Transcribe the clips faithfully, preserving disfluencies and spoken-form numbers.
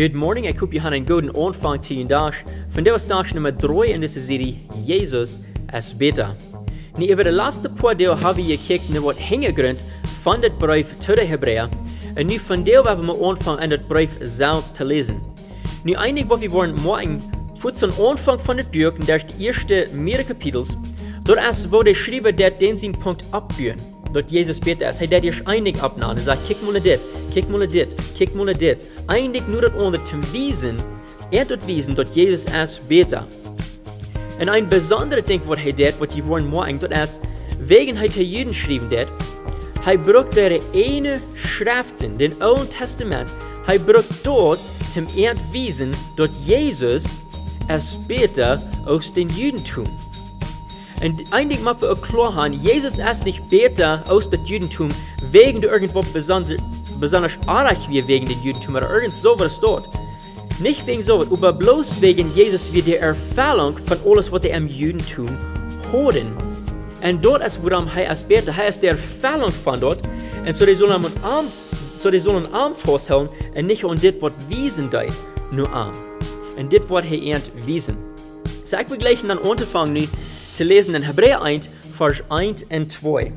Good morning, ik hoop je had een goede aanvang te je dag. Vandaag is dag nummer drie in deze serie, Jezus is beter. Nu, over de laatste paar deel hebben we gekeken naar wat hintergrond van dit brief tot de Hebreeën. En nu vandaag hebben we aanvangen in het brief zelfs te lezen. Nu, eigenlijk wat we willen maken, voor zo'n aanvang van het boek, dat de eerste meerdere kapitels, dat is waar de schrijver dat den zijn punt opbuurt. Dat Jezus beter is. Hij dat eerst eindig opnamen. Hij zegt, kijk maar naar dit, kijk maar naar dit, kijk maar naar dit. Eindig nur dat onder te wijzen, en te wijzen dat Jezus is beter. En een bijzondere ding wat hij deed, wat je willen maken, dat is, wegen hij te Juden schreef dat, hij brukt de ene schriften, den Oude Testament, hij brukt dort zum wijzen dat Jezus is beter als den Judentum. Und eigentlich müssen wir auch klar haben, Jesus ist nicht besser als das Judentum, wegen der irgendwo besonder, besonders arg wie wegen des Judentum oder irgend sowas dort. Nicht wegen sowas, aber bloß wegen Jesus wie die Erfahrung von alles, was er im Judentum haben. Und dort ist, worum er ist besser, er ist die Erfahrung von dort. Und so die sollen am Arm, so die sollen Arm festhalten und nicht an das, was wiesen deit, nur Arm. Und das, was er ernt wiesen. So ich will gleich dann anfangen nu, te lezen in Hebreeën eins, vers eins en twee.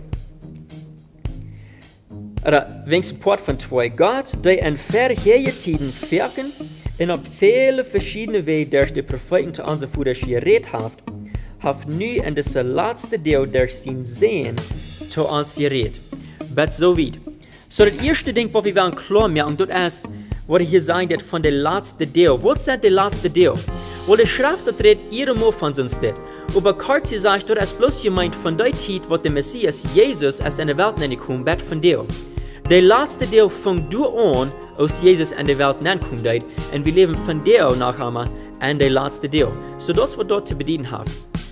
Oder wegen Support von zwei. Gott, der in vergehende Tiden werken en op viele verschiedene Wege durch die Propheten zu unseren Vätern geredet hat, hat nu in das letzte Deel durch sein Sehen zu uns geredet. Bet so weit. So das erste Ding, was wir wollen klar machen, das ist, was hier sagt von der letzte Deel. Was ist der letzte Deel? Weil die Schrift das redet ihre von uns das. Aber kurz gesagt, das ist bloß gemeint von der Zeit, wo der Messias Jesus als in der Welt hineingekommen bet von dir. Der letzte Deel fängt du an, als Jesus in der Welt hineingekommen ist, und wir leben von dir nach einmal in der letzte Deel. So das, was dort zu bedienen hat.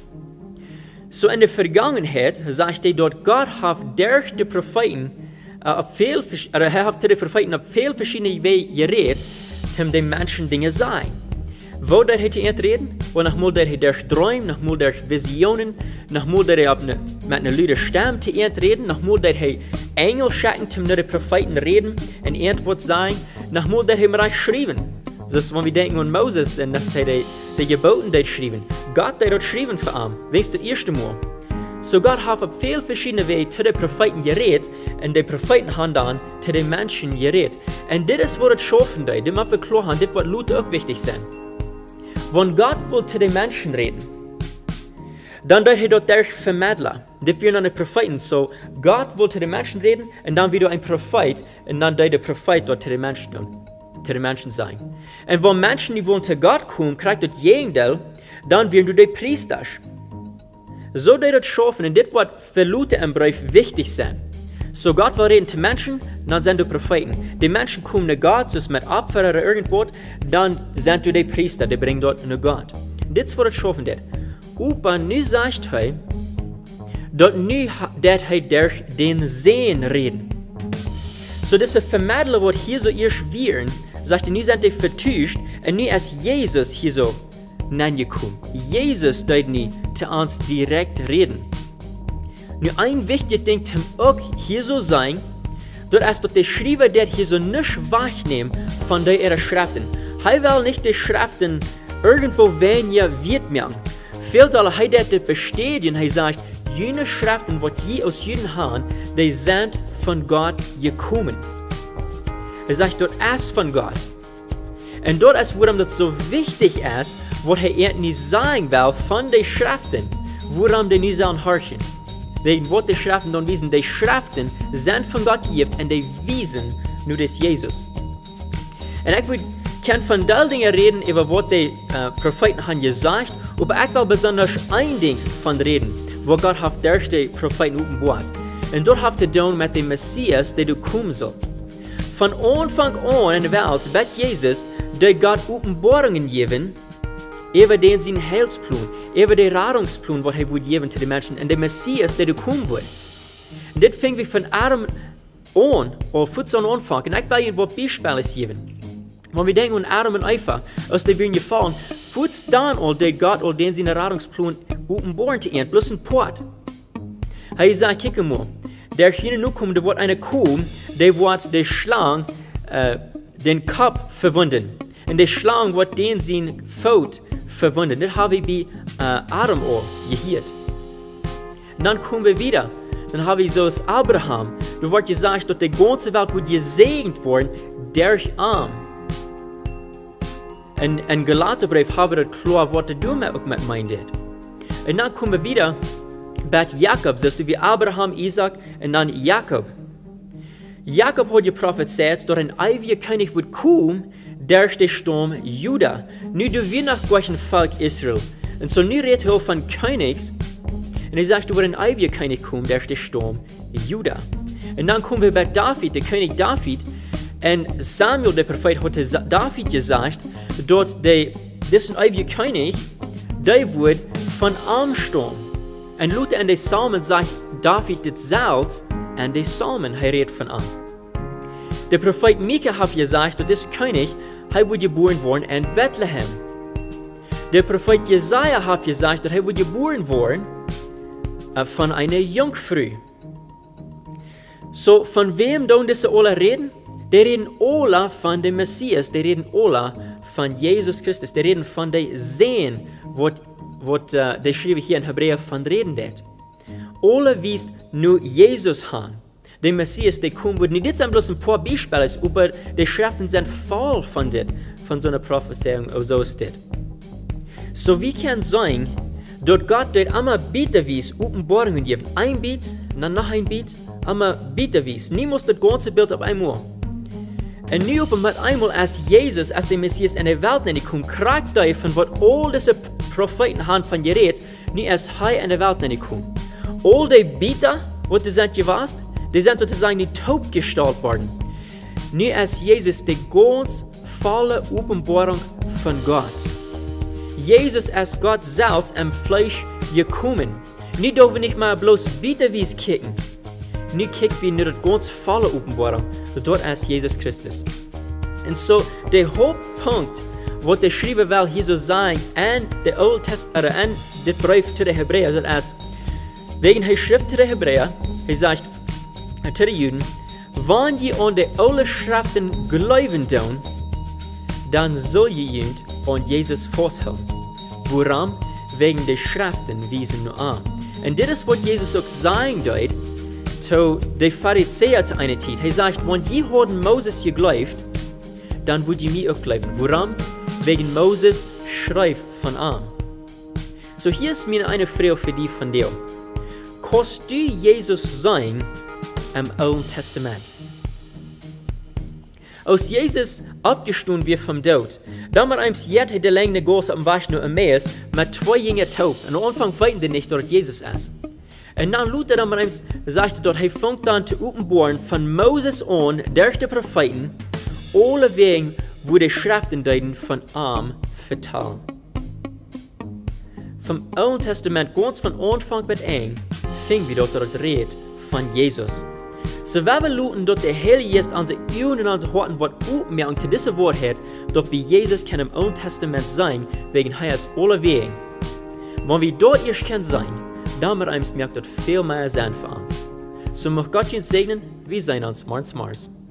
So in der Vergangenheit sagt er dort, Gott hat durch die Propheten, uh, auf viel, oder er hat die Propheten auf viele verschiedene Wege geredet, um den Menschen Dinge zu sagen. Wo der hij te reden? Und nachmal der hij durch Träume, nachmal durch Visionen, nachmal der hij ne, mit einer luiden Stimme te reden, nachmal der hij Engel schicken, um mit den Propheten reden und Antwort sagen, nachmal der hij bereits schreiben. Dus wenn wir denken an Moses und dass er die, die Geboten dort schreiben, Gott der dort schreiben für ihn, wenigstens das erste Mal. So Gott hat auf viele verschiedene Wege zu den Propheten geredet und die Propheten haben dann zu den Menschen geredet. Und das ist, was das schaffen da, das müssen wir klar haben, das wird Leute auch wichtig sein. Wenn Gott will zu den Menschen reden, dann wird er dort durch Vermittler. Das wären dann die Propheten. So, Gott will zu den Menschen reden und dann wieder ein Prophet und dann wird der Prophet dort zu den Menschen, zu den Menschen sein. Und wenn Menschen, die wollen zu Gott kommen, kriegt das Gegenteil, dann werden du die Priester. So die das schaffen und das wird für Leute im Brief wichtig sein. So Gott will reden zu Menschen, dann sind du Propheten. Die Menschen kommen zu Gott, so mit Opfer oder irgendwas, dann sind du die Priester, die bringen dort zu Gott. Das ist, was das schaffen wird. Aber nu sagt er, dass nu dat er durch den Sehen reden. So diese Vermittler, was hier so erst wären, sagt er, nu sind die vertuscht und nu ist Jesus hier so hineingekommen. Jesus wird nu zu uns direkt reden. Nu ein wichtiges Ding zum auch hier so sein, das ist, dass der Schreiber der hier so nicht wahrnehmen von der ihrer Schriften. Er will nicht die Schriften irgendwo weniger wird machen. Vielmehr er das bestätigen, er sagt, jene Schriften, die je aus Juden haben, die sind von Gott gekommen. Er sagt, das ist von Gott. Und das ist, warum das so wichtig ist, was er nicht sagen will von den Schriften, warum die nicht sollen horchen. Wegen was die Schriften dann wiesen, die Schriften sind von Gott gegeben und die wiesen nur des Jesus. Und ich kann von all Dingen reden, über was die äh, Propheten haben gesagt, aber ich will besonders ein Ding von reden, wo Gott hat durch die Propheten offenbart. Und dort hat er tun mit dem Messias, der du kommen soll. Von Anfang an in der Welt wird Jesus, der Gott Offenbarungen geben, über den sein Heilsplan, über den Rettungsplan, was er will geben zu den Menschen, und der Messias, der du kommen will. Und das fängt wir von Adam an, oder von an Anfang, und ich will Ihnen ein Beispiel geben. Wenn wir denken an Adam und Eva, als die werden gefallen, von dann an, der Gott, all den seinen Rettungsplan offenbaren zu ihnen, bloß ein Port. Er sagt, kick mal, der hier nu kommt, der wird eine Kuh, der wird der Schlange, äh, den Kopf verwunden. Und der Schlange wird den sein Fout verwundet. Das habe ich bei äh, Adam auch gehört. Und dann kommen wir wieder. Dann habe ich so als Abraham. Da wird gesagt, dass die ganze Welt wird gesegnet worden durch Arm. Und in Galaterbrief haben wir das klar, was du mit, mit meint. Und dann kommen wir wieder bei Jakob, siehst du, wie Abraham, Isaac und dann Jakob. Jakob hat geprophezeit, dass ein ewiger König wird kommen durch den Stamm Juda. Nu du wir nach gleichen Volk Israel. Und so nu redet er von Königs. Und er sagt, du wird ein ewiger König kommen durch den Stamm Juda. Und dann kommen wir bei David, der König David. Und Samuel, der Prophet, hat David gesagt, dass der, diesen ewigen König, der wird von Arm stammen. Und Luther in den Psalmen sagt David das selbst, und die Psalmen, er redet von Arm. Der Prophet Mika hat gesagt, dass dieser König, er wird geboren worden in Bethlehem. Der Prophet Jesaja hat gesagt, dass er wird geboren worden von einer Jungfrau. So, von wem tun diese alle reden? Die reden alle von dem Messias, die reden alle von Jesus Christus, die reden von der Sehen, was uh, die schreiben hier in Hebräer von reden det. Alle wies nur Jesus han. Der Messias, der kommen wird. Nicht jetzt bloß ein paar Beispiele, aber die Schriften sind voll von det, von so einer Prophezeiung, so ist das. So wie kann es sein, dass Gott dort einmal bitterwies Offenbarungen gibt. Ein Biet, dann noch ein Biet, einmal bitterwies. Nie muss das ganze Bild auf einmal. Und nu op met einmal als Jesus, als der Messias in der Welt neemt, kommt kracht die von was all diese Propheten haben von geredet, nu als hij in der Welt neemt kommt. All die Bieter, was du sind gewast, die sind sozusagen nicht taub gestellt worden. Nu als Jesus die ganz volle Offenbarung von Gott. Jesus als Gott selbst im Fleisch gekommen. Nu dürfen wir nicht mal bloß bitterwies kicken. Nu kijken we naar de ganz volle openbaring, door als Jesus Christus. En zo, so, de hoofdpunt, wat de schrijver wel hier zo zijn, en de Oude Testament, en dit brief to de Hebreeën, dat is, wegen hij schrift to de Hebreeën, hij zegt, to de Juden, wanneer je aan de oude schriften geloven doen, dan zul je je aan Jezus vasthouden. Waarom? Wegen de schriften wijzen nu aan. En dit is wat Jezus ook zeggen deed, zu den Pharisäern zu einer Zeit. Er sagt, wenn ihr haben Moses geglaubt, dann würdet ihr mir auch glauben. Warum? Wegen Moses schreibt von an. So hier ist mir eine Frage für dich von dir. Kannst du Jesus sein im Alten Testament? Als Jesus abgestunden wird vom Tod, damals jetzt hat der lange Gors am Weg nur am Meer mit zwei Jüngern taub. Und am Anfang wussten die nicht, dass Jesus ist. Und dann Luther dann sagt, dass er fängt dann zu offenbaren von Moses an, durch die Propheten, alle Wege, wo die Schriften deuten von Arm vertalen. Vom Alten Testament, ganz von Anfang bis Ende, fing wir dort das Red von Jesus. So wenn wir luten, dass der Heilige Geist an unsere Ohren und an unsere Herzen wird aufmerken zu diesem Wort hat, dass wir Jesus kann im Alten Testament sein, wegen er ist alle Wege. Wenn wir dort erst können sein, dann merkt das viel mehr sein für uns. So möchte Gott uns segnen, wir sehen uns morgens Mars.